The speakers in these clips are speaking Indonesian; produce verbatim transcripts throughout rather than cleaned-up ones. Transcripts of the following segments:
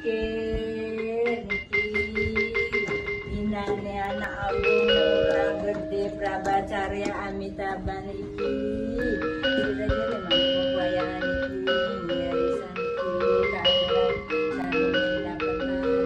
Oke, niki inane anak Ajung orang gede prabacarya amitaban iki. Kira-kira memang pembayangan iki warisan iki keadilan saling dapat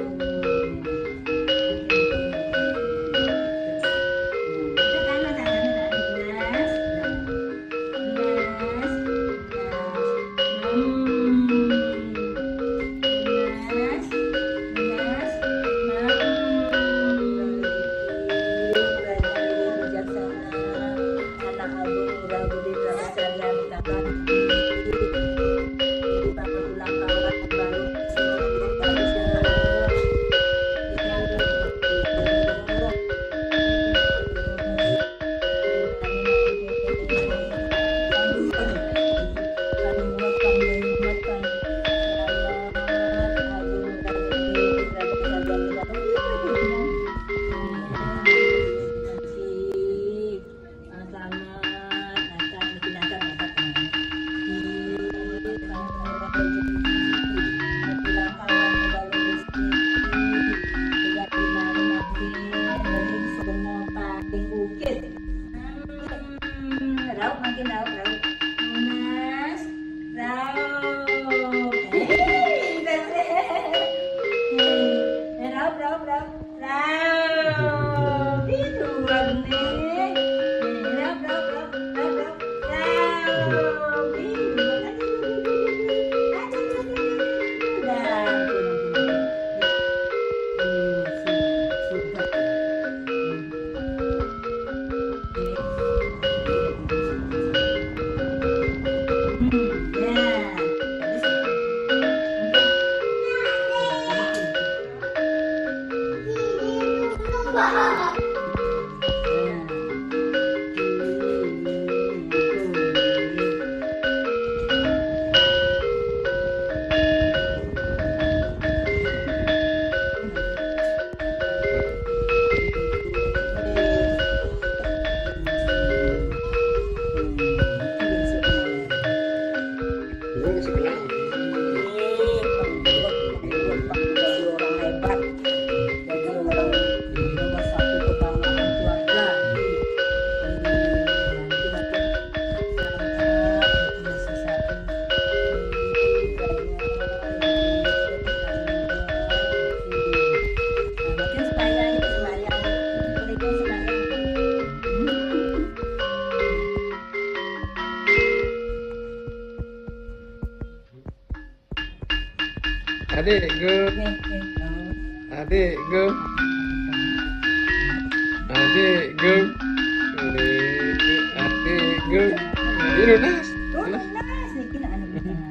Rauk makin rauk rauk Mas rauk hei rauk rauk rauk rauk itu warna rauk rauk rauk rauk rauk itu Adik go, adik go, adik go, adik go, ini lunas. Oh, lunas, niki nak anak